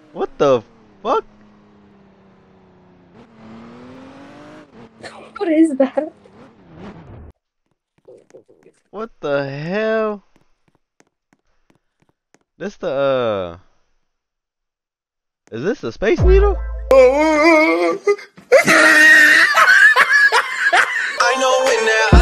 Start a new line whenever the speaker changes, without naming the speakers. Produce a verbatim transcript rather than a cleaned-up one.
What the fuck?
What is that?
What the hell? This the uh is this the Space Needle?
I know it now.